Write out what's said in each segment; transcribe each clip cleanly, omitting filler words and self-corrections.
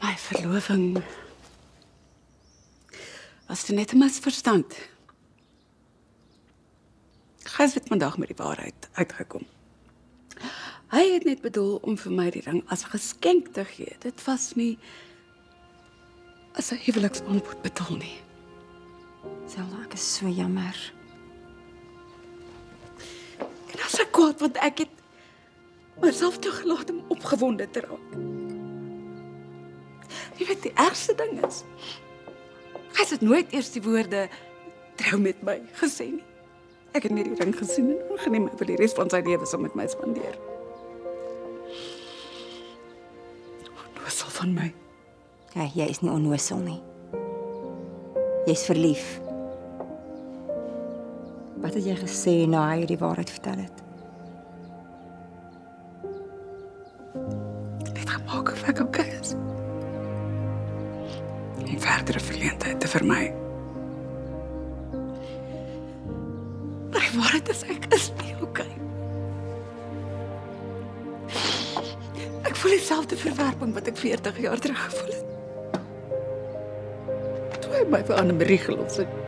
My verloving was toe net 'n misverstand. Gys het vandag met die waarheid uitgekom. Hy het net bedoel om vir my die ring as 'n geskenk te gee. Dit was nie as 'n huweliksaanbod bedoel nie. Zelda, ek is so jammer. En as ek kwaad, want ek het myself toegelaat om opgewonde te raak. Jy weet, die ergste ding is, hy het nooit eers die woorde trou met my gesê nie. Ek het net die ring gesien en aangeneem vir die res van sy lewe saam met my spandeer. Onnoosel van my. Kijk, jy is nie onnoosel nie. Jy is verlief. Wat het jy gesê na hy die waarheid vertel het? Net gemaak of ek oké is. En verdere verleentheid te vermy. Maar die waarheid is, ek is nie oké. Ek voel dieselfde verwerping wat ek 40 jaar terug gevoel het. Toe hy my vir Annemarie gelos het.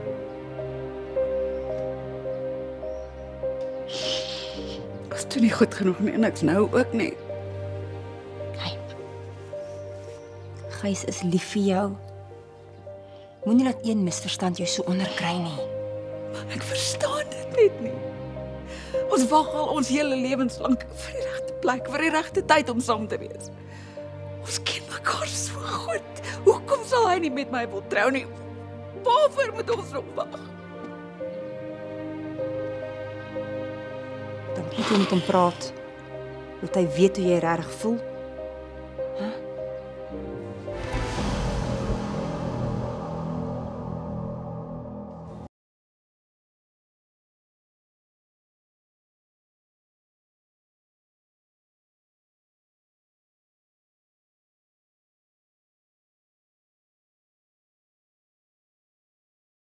Was toe nie goed genoeg nie en ek's nou ook nie. Gys is lief vir jou. Moenie laat een misverstand jou so onderkry nie. Ek verstaan dit net nie. Ons wag al ons hele lewens lank vir die regte plek, vir die regte tyd om saam te wees. Ons ken mekaar so goed. Hoekom sal hy nie met my wil trou nie? Waarvoor moet ons nog wag? Dan moet jy met hom praat. Dat hy weet hoe jy regtig voel.